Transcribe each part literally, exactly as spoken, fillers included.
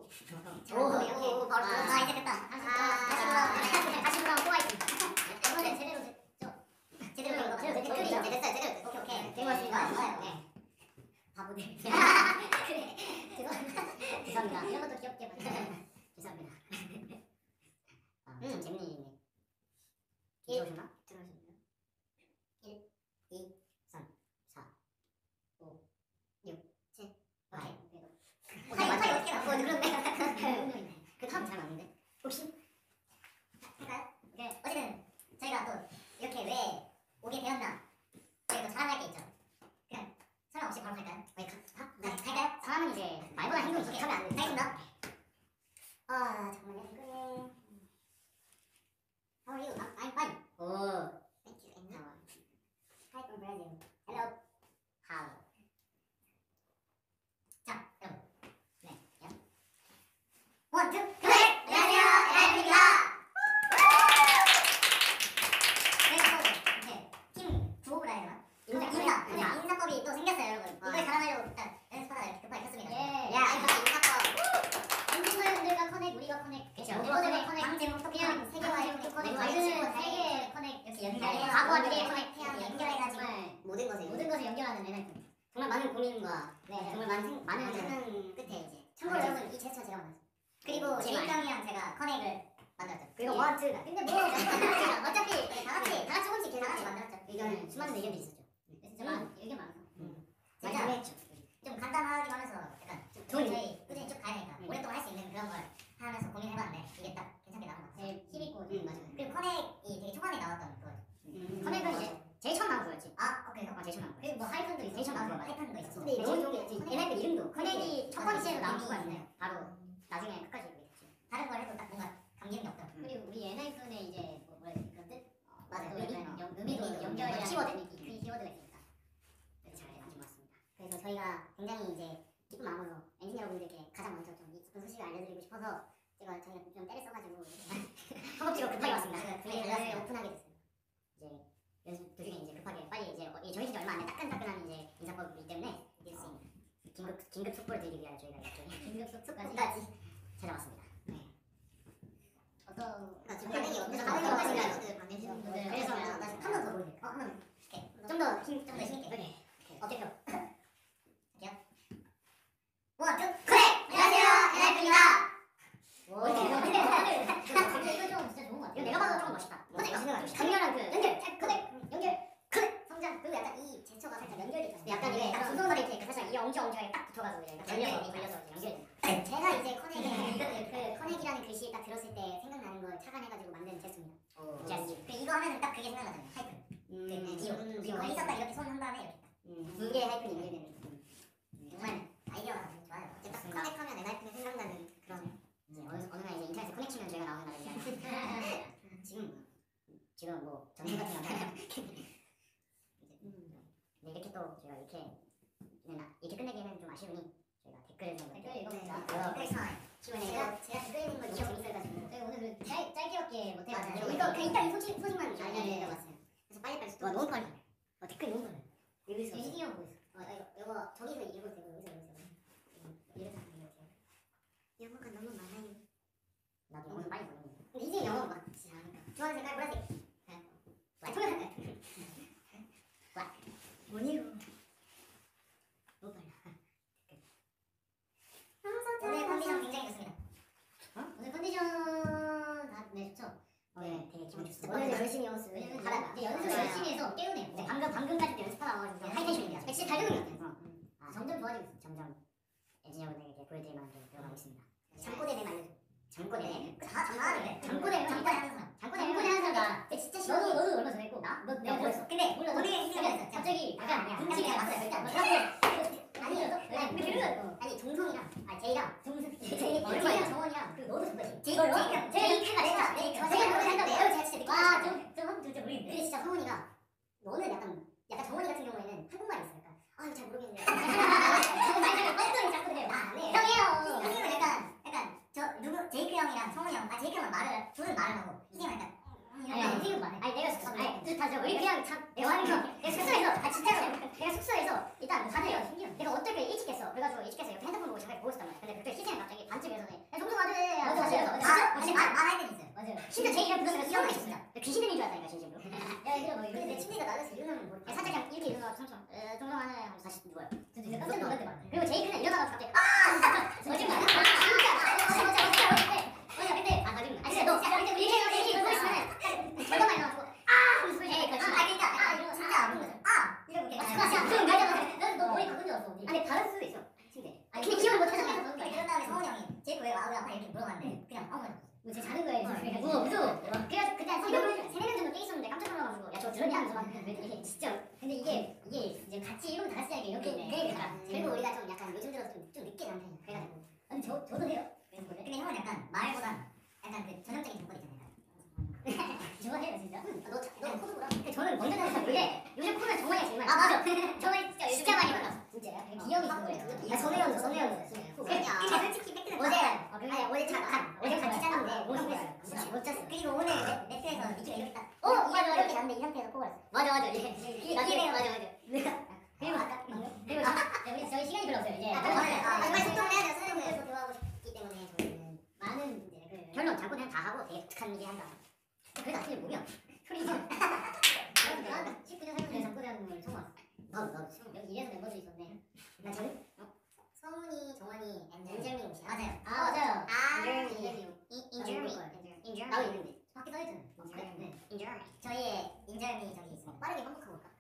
오, 바로 아 이제 됐다. 다시 돌아오면 다시 돌아오면 또 화이팅. 이번엔 제대로 됐죠? 제대로 된 거. 제대로 됐죠? 됐어요, 제대로 됐어요. 오케이, 오케이. 된 거 같습니다. 네. 바보들. 그래. 죄송합니다. 죄송합니다. 이런 것도 귀엽게 봐주세요. 죄송합니다. 아, 참 재밌는 일이네. 들어오셨나? 들어오셨나요? 일, 이, 삼, 사, 오, 육, 칠, 오케이. 오, 타이 어떻게 나와? 그런데. 그 다음 잘 맞는데? 혹시? 할까요? 오케이. 어쨌든 저희가 또 이렇게 왜 오게 되었나? 저희 또 자랑할 게 있죠. 그냥 설명 없이 바로 갈까요? 왜 가? 가? 네, 갈까요? 사람은 이제 말보다 행동이 좋게 하면 안 돼. 알겠습니다. 아, 잠깐만요. 댓글에 How are you? I'm, I'm fine. 오. Thank you. And how? Hi from Brazil. Hello. How? 자, 여러분. 네. 야. 원, 투, 그래! 안녕하세요. 에라입니다. 그래서 이렇게 팀 구호를 해야 되나? 인사, 인사. 인사. 인사법이 또 생겼어요, 여러분. 이걸 자랑하려고 일단 연습하다가 이렇게 급하게 켰습니다. 예. 야, 인사법. 엔지니어분들과 커넥, 우리가 커넥. 그렇죠. 모두가 커넥. 방제목 토끼랑 세계화의 커넥. 와이즈 세계 커넥. 이렇게 연결해. 과거와 미래의 커넥. 연결해가지고 모든 것을 모든 것을 연결하는 에너지. 정말 많은 고민과 네, 정말 많은 생, 많은 생각 끝에 이제. 참고로 여러분 이 제스처 제가 만들었어요. 그리고 제이형이랑 제가 커넥을 만들었죠. 그리고 원투. 근데 뭐 어차피 다 같이 다 같이 조금씩 다 같이 만들었죠. 의견 수많은 의견들이 있었죠. 진짜 많은 의견 많아서. 맞아. 했죠. 좀 간단하기만 하면서 약간 좀 저희 꾸준히 쭉 가야 되니까 오랫동안 할 수 있는 그런 걸 하면서 고민해봤는데 이게 딱 괜찮게 나온 것 같아요. 제일 힘있고. 음, 맞아요. 그리고 커넥이 되게 초반에 나왔던 그거죠. 음. 커넥은 이제 제일 처음 나온 거였지. 아, 어, 그래요? 아, 제일 처음 나온 거. 그리고 뭐 하이픈도 있어. 제일 처음 나온 거. 하이픈도 있었어. 근데 너무 좋은 게 에나이프 이름도 커넥이 첫 번째로 나온 거였네요. 바로 나중에 끝까지 이렇게 됐지. 다른 걸 해도 딱 뭔가 감기는 게 없더라고. 그리고 우리 에나이프의 이제 뭐 뭐라 해야 되지? 그 뜻? 맞아요. 의미도 연결이랑 키워드? 그 키워드가 있으니까 되게 잘 만든 것 같습니다. 그래서 저희가 굉장히 이제 기쁜 마음으로 엔지니어분들께 가장 먼저 좀 이 기쁜 소식을 알려드리고 싶어서 제가 저희가 좀 때를 써가지고 허겁지겁 급하게 왔습니다. 저희가 오픈하게 됐어요. 이제 연습 도중에 이제 급하게 빨리 이제 어, 정해진 지 얼마 안 돼 따끈따끈한 이제 인사법이기 때문에 이길 수 있는 긴급 긴급 속보를 드리기 위해 저희가 이렇게 긴급 속보까지 찾아왔습니다. 네. 어떤 나 지금 반응이 어떤 반응이 어떤가요? 그래서 한 번 더 보여드릴게요. 어, 한 번. 좀 더 힘, 좀 더 힘있게. 오케이. 어때요? 할게요. 원, 투, 그래! 안녕하세요, 에나이프입니다. 오, 근데 이거 좀 진짜 좋은 것 같아. 이거 내가 봐도 조금 멋있다. 근데 강렬한 그 연결, 커넥, 연결, 커넥, 성장. 그리고 약간 이 제스처가 살짝 연결이 있어요. 약간 이게 딱 두손으로 이렇게 살짝 이 엄지엄지하게 딱 붙어가지고 이제 걸려서 걸려서 연결이 돼. 제가 이제 커넥에 그 커넥이라는 글씨 딱 들었을 때 생각나는 걸 착안해가지고 만든 제스처입니다. 제스. 그 이거 하면은 딱 그게 생각나잖아요. 하이픈. 그 기호, 기호 있었다 이렇게 손 한 다음에 이렇게 딱. 두 개의 하이픈이 연결되는. 정말 아이디어가 다 좋아요. 딱 커넥하면 에나이픈이 생각나는 그런. 이제 어느 어느 날 이제 인터넷에 커넥 치면 저희가 나오는 날이 지금 지금 뭐 전세 같은 거 하잖아요. 네, 이렇게 또 저희가 이렇게 이렇게 끝내기에는 좀 아쉬우니 저희가 댓글 좀 댓글 읽어보자. 댓글 타임. 제가 제가 댓글 읽는 걸 이어서 있어가지고 저희 오늘 그 짧 짧게 못해가지고 이거 그 일단 소식 소식만 알려드리려고 왔어요. 그래서 빨리빨리. 와 너무 빨리. 어 댓글 너무 빨리. 여기 있어. 희진이 형 보고 있어. 어 이거 이거 저기서 읽어도 되고 여기서 여기서 이렇게 하면 돼요. 영어가 너무 많아요. 나도 영어 많이 모르는데. 근데 이제 영어 막 잘하니까. 좋아하는 색깔 보라색. 와, 통일할까요? 와, 뭐니요? 너무 빨라. 오늘 컨디션 굉장히 좋습니다. 어? 오늘 컨디션 다 네 좋죠. 네, 되게 기분 좋습니다. 오늘 열심히 연습. 왜냐면 하다가 연습 열심히 해서 깨우네요. 네, 방금 방금까지 또 연습하다 와가지고 하이텐션입니다. 진짜 잘 되는 것 같아요. 아, 점점 좋아지고 있어. 점점 엔지니어분들에게 보여드릴 만한 게 들어가고 있습니다. 잠꼬대네 알려줘. 잠꼬대. 다 잘하는데. 잠꼬대 잠꼬대 하는 사람. 잠꼬대 하는 사람. 진짜 싫어. 너도 너도 얼마 전에 했고 나? 너 내가 뭐했어? 근데 몰라. 너네 생각했어. 갑자기 약간 분위기가 왔어요. 일단 아니 아니 그러면 아니 종성이랑 아 제이랑 종성 제이랑 정원이랑 그리고 너도 정말 제이 제이랑 제이크가 내가 제가 너무 잘한다고. 제가 진짜 느끼. 와좀좀 진짜 모르겠네. 근데 진짜 성원이가 너는 약간 약간 정원이 같은 경우에는 한국말이 있으니까 아 이거 잘 모르겠는데. 저거 말잘 뻔뻔히 자꾸 해요. 나안 해. 형이에요. 형님은 약간 약간 저 누구 제이크 형이랑 성훈이 형, 아 제이크 형은 말을 둘은 말을 하고 희진이 형은 약간 아니 희진은 말해. 아니 내가 숙소 아니 뜻하죠. 우리 그냥 참 내가 하는 거 내가 숙소에서 아 진짜로 내가 숙소에서 일단 다들 내가 어떻게 일찍 했어. 그래가지고 일찍 해서 옆에 핸드폰 보고 잠깐 보고 있었단 말이야. 근데 그때 희진이 갑자기 반쯤 일어서네. 근데 말 말할 때 있어요. 맞아요. 심지어 제 이름 불러서 일어나 있었어요. 귀신 들린 줄 알았다니까 진짜로. 야 이거 뭐 이런데 침대가 낮아서 일어나면 뭐 살짝 그냥 이렇게 일어나 청청 청청하네 하면서 다시 누워요. 저 진짜 깜짝 놀랄 때 많아요. 그리고 제이크는 일어나서 갑자기 아 거짓말. 아 진짜 맞아 맞아 맞아 맞아 그때 아 나중에 아 진짜 너 근데 우리 이렇게 이렇게 누워 있으면은 절대 많이 나와서 아 무슨 소리야 이거 아 그러니까 아 이거 진짜 안 보는 거죠. 아 이러고 계속 맞아 맞아 맞아 너 머리 바꾼 줄 알았어. 아니 다를 수도 있어 침대. 아니 근데 기억을 못 하잖아. 그런 다음에 성훈이 형이 제이크 왜 와 왜 아파 이렇게 물어봤는데 그냥 아무 말 뭐제 자는 거야 이제 무서워 무서워. 그래서 그때 한 세네 명 정도 깨 있었는데 깜짝 놀라가지고 야 저 들었냐 하면서 막 이게 진짜 근데 이게 이게 이제 같이 이러면 다 쓰야 이렇게 그러니까 그리고 우리가 좀 약간 요즘 들어서 좀, 좀 늦게 자는 편이야. 그래가지고 아니 저 저도 해요. 근데 형은 약간 말보단 약간 그 전형적인 조건 있잖아요. 좋아해요 진짜. 너너 코드 보라. 저는 먼저 자는 사람인데 요즘 코는 정원이가 제일 많이. 아 맞아. 저는 진짜 진짜 많이 받았어. 진짜요? 기억이 있는 거예요. 아 전혜연 전혜연. 그러니까 근데 솔직히 팩트는 어제 아니 어제 자 어제 같이 잤는데 못 잤어요. 못 잤어. 그리고 오늘 랩에서 니키가 이렇게 딱 어 맞아 이렇게 잤는데 이 상태에서 코가 났어. 맞아 맞아 이게 이게 맞아 맞아. 그리고 아까 그리고 우리 저희 시간이 별로 없어요 이제. 아 정말 소통을 해야 돼요. 선생님을 교화하고 싶기 때문에 저희는 많은 이제 그 결론 자꾸 그냥 다 하고 되게 독특한 얘기 한다. 그래도 아침에 보면 소리 좀. 십구 년 살면서 잠꼬대하는 처음 왔어. 나도 나도 여기 이래서 멤버들이 있었네. 나 저는 성훈이, 정환이, 엔젤미 혹시 맞아요. 아 맞아요. 아 인젤미. 인젤미. 인젤미. 나도 있는데. 밖에 써있잖아요. 그래? 네. 인젤미. 저희의 인젤미 저기 있습니다. 빠르게 반복하고 올까?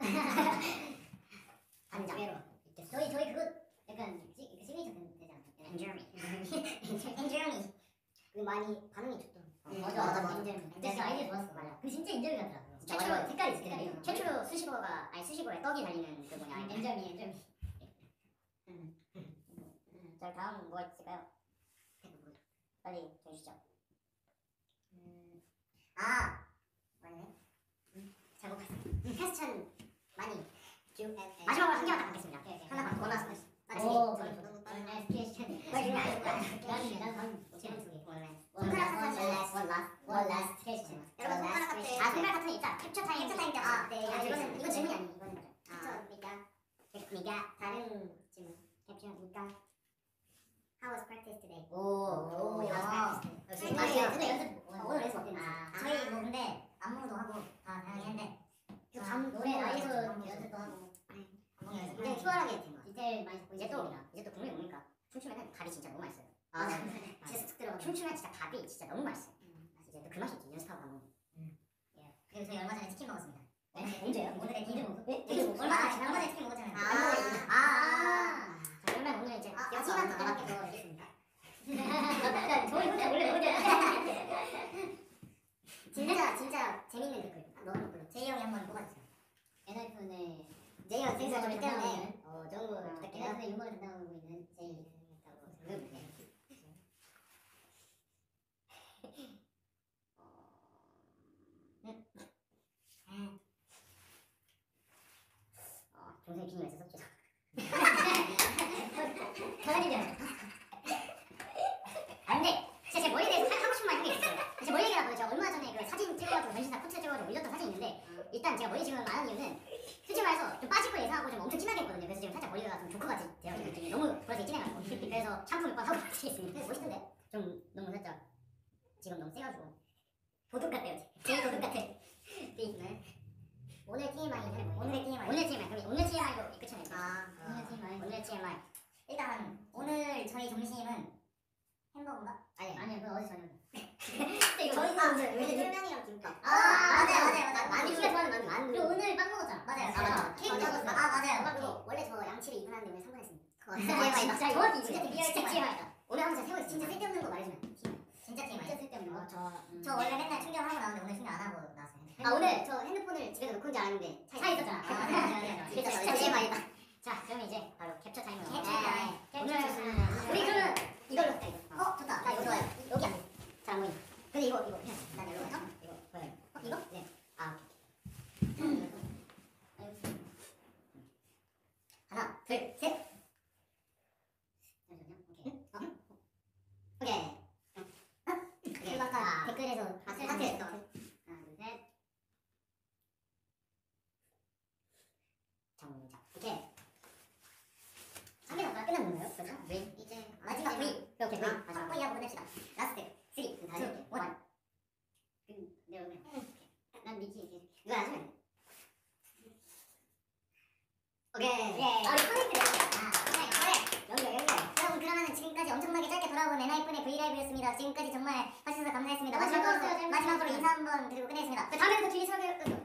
반장. 저희 저희 그거 약간 시, 시그니처 되지 않나요? 인젤미. 인젤미. 그 많이 반응이 좋던. 맞아 맞아 맞아. 인젤미. 진짜 아이디어 좋았어. 맞아. 그 진짜 인젤미 같더라고. 최초로 색깔이 있어. 최초로 수식어가 아니 수식어에 떡이 달리는 그 뭐냐. 엔젤미 엔젤미. 음. 자 다음 뭐가 있을까요? 빨리 해주시죠. 음. 아 맞네. 음. 잘 못했어. 퀘스천 많이 주 마지막으로 한 개만 딱 받겠습니다. 하나만 더 나왔어. 오 원래 퀘스천. 빨리 나는 나는 방 제목 두 개. 손가락 카트 원 라스트 원 라스트 퀘스천. 여러분 손가락 카트. 아 손가락 카트는 있다. 캡처 타임. 캡처 타임 때. 아 네. 이거는 이거 질문이 아니에요. 이거는 캡처입니까? 캡처입니까? 다른 질문. 캡처입니까? How was practice today? 오, 오, 오 아, 연습. 연습. 오늘 연습 어땠는지. 아, 저희 뭐 근데 안무도 하고 다 다양하게 했는데. 그 감 노래 라이브도 연습도 하고. 네. 굉장히 수월하게 된 거. 디테일 많이 잡고 이제 또 이제 또 국물이 뭡니까? 춤추면은 밥이 진짜 너무 맛있어요. 아, 진짜 쑥 들어가. 춤추면 진짜 밥이 진짜 너무 맛있어요. 이제 또 그 맛이 있지 연습하고 가면. 음. 예. 그리고 저희 얼마 전에 치킨 먹었습니다. 네? 언제요? 오늘의 디저. 네? 얼마 전에 얼마 전에 치킨 먹었잖아요. 아, 아. 자 그러면 오늘 이제 여기만 더 밖에 더 있습니다. 저희 혼자 원래 혼자. 진짜 진짜 재밌는 댓글. 아, 너무 불러. 제이 형이 한번 뽑아주세요. 엔하이픈의 제이 형 생사 저기 때문에 어 정보 부탁해요. 엔하이픈의 유머를 담당하고 있는 제이라고 생각해요. 어, 동생이 비니가 있어서 죠 가만히요. 안 돼. 진짜 제 머리에 대해서 하고 싶은 말 한게 있어요. 제 머리 얘기하고 제가 얼마 전에 그 사진 찍어가지고 전신사 포트 찍어가지고 올렸던 사진이 있는데 일단 제가 머리 지금 많은 이유는 솔직히 말해서 좀 빠질 걸 예상하고 좀 엄청 진하게 했거든요. 그래서 지금 살짝 머리가 좀 조커같이 되어 있는 느낌이 너무 보라색이 진해가지고 그래서 샴푸 몇 번 하고 빠지겠습니다. 멋있던데? 좀 너무 살짝 지금 너무 세가지고 도둑 같대요. 제일 도둑 같아. 네. 오늘 티엠아이는 오늘의 티엠아이. 오늘 티엠아이. 그럼 오늘 티엠아이도 끝이네요. 아, 오늘 티엠아이. 오늘 티엠아이. 일단 오늘 저희 점심은 햄버거인가? 아니 아니요. 그건 어제 저녁. 저희가 오늘 쫄면이랑 김밥. 아, 아 맞아요 맞아요 맞아요. 만두 키가 좋아하는 만두. 만두. 그리고 오늘 빵 먹었잖아. 맞아요. 아 맞아. 케이크 먹었어. 아 맞아요. 그리고 원래 저 양치를 이 분 하는데 오늘 삼 분 했습니다. 진짜 티엠아이다. 정확히 진짜 티엠아이다. 오늘 한번 제가 세고 진짜 쓸데없는 거 말해주면. 진짜 티엠아이. 진짜 쓸데없는 거. 저 저 원래 맨날 충전하고 나오는데 오늘 충전 안 하고 나왔어요. 아 오늘 저 핸드폰을 집에서 놓고 온 줄 알았는데 차에 있었잖아. 아 맞아요. 진짜 진짜 티엠아이다. 자 그럼 이제 바로 캡처 타임으로. 캡처 타임. 오늘 우리 그러면 이걸로 할까 이거. 어 좋다. 나 이거 좋아요. 여기 안 돼. 잘 안 보이네. 근데 이거 이거 그냥 난 이거 어? 이거 보여요. 어 이거? 네. 아 오케이. 하나 둘 셋. 잠시만요. 오케이. 어? 오케이. 오케이. 아까 댓글에서 하트 하트 했어. 하나 둘 셋. 정작. 오케이. 삼 개는 아까 끝난 건가요? 그렇죠? 네. 이제 마지막 V. 오케이 V. 마지막 V하고 끝냅시다. 라스트 쓰리. 다시 원. 라이브였습니다. 지금까지 정말 봐주셔서 감사했습니다. 너무 마지막으로 즐거웠어요, 재밌었어요. 마지막으로 인사 한번 드리고 끝내겠습니다. 다음에는 더 길게 생각해요.